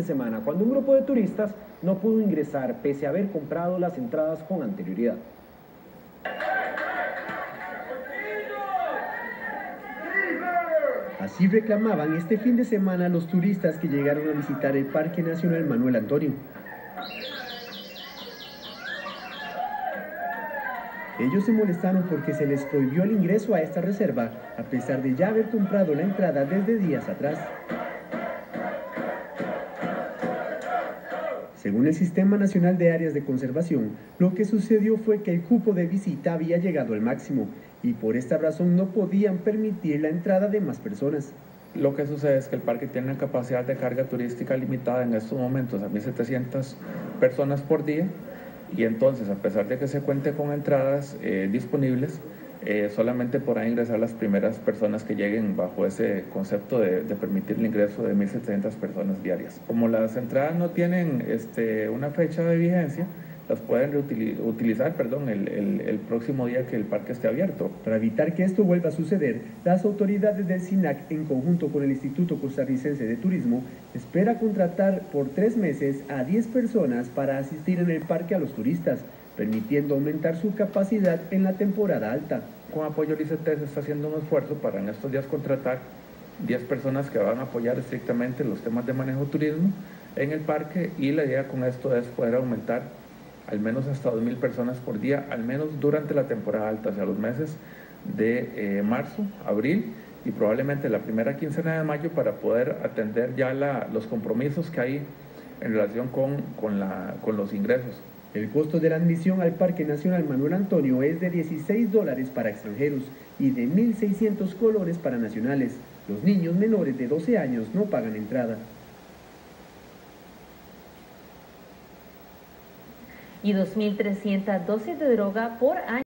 semana, cuando un grupo de turistas no pudo ingresar pese a haber comprado las entradas con anterioridad. Así reclamaban este fin de semana los turistas que llegaron a visitar el Parque Nacional Manuel Antonio. Ellos se molestaron porque se les prohibió el ingreso a esta reserva, a pesar de ya haber comprado la entrada desde días atrás. Según el Sistema Nacional de Áreas de Conservación, lo que sucedió fue que el cupo de visita había llegado al máximo y por esta razón no podían permitir la entrada de más personas. Lo que sucede es que el parque tiene una capacidad de carga turística limitada en estos momentos a 1.700 personas por día, y entonces, a pesar de que se cuente con entradas disponibles, solamente podrán ingresar las primeras personas que lleguen bajo ese concepto de permitir el ingreso de 1.700 personas diarias. Como las entradas no tienen una fecha de vigencia, las pueden utilizar el próximo día que el parque esté abierto. Para evitar que esto vuelva a suceder, las autoridades del SINAC, en conjunto con el Instituto Costarricense de Turismo, espera contratar por 3 meses a 10 personas para asistir en el parque a los turistas, permitiendo aumentar su capacidad en la temporada alta. Con apoyo del ICT se está haciendo un esfuerzo para en estos días contratar 10 personas que van a apoyar estrictamente los temas de manejo turismo en el parque, y la idea con esto es poder aumentar al menos hasta 2.000 personas por día, al menos durante la temporada alta, o sea, los meses de marzo, abril y probablemente la primera quincena de mayo, para poder atender ya los compromisos que hay en relación con los ingresos. El costo de la admisión al Parque Nacional Manuel Antonio es de $16 para extranjeros y de 1.600 colones para nacionales. Los niños menores de 12 años no pagan entrada. Y 2.300 dosis de droga por año.